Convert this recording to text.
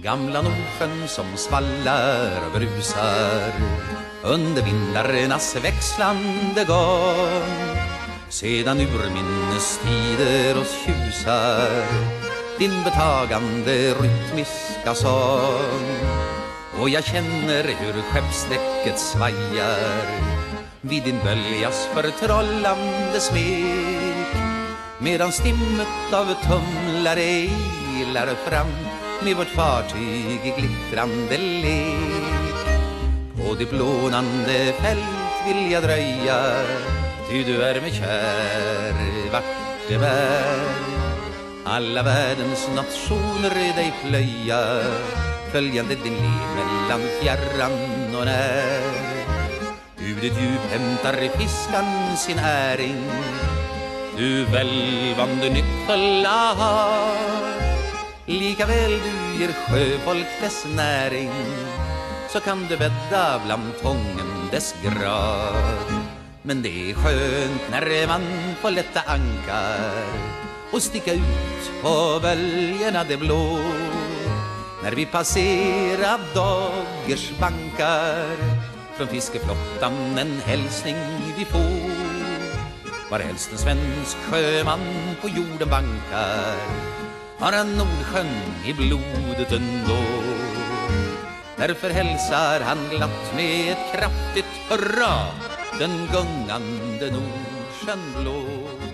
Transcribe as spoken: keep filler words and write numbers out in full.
Gamla Nordsjön som svallar och brusar under vindarnas växlande gång. Sedan urminnes tider oss tjusar din betagande rytmiska sång. Och jag känner hur skeppsdäcket svajar vid din böljas förtrollande smek, medan stimmet av tumlare ilar fram med vårt fartyg i glittrande lek. På det blånande fält vill jag dröja, ty du är mig kär vart det bär. Alla världens nationer i dig plöja, följande din liv mellan fjärran och när. Ur det djup hämtar fiskan sin näring, du välvande nyckfulla har. Lika väl du ger sjöfolk dess näring, så kan du bädda bland tången dess grav. Men det är skönt när man får lätta ankar och sticka ut på böljerna det blå. När vi passerar Daggers bankar, från fiskeflottan en hälsning vi får. Var helst en svensk sjöman på jorden bankar, har han Nordsjön i blodet ändå. Därför hälsar han glatt med ett kraftigt hurra den gungande Nordsjön blå.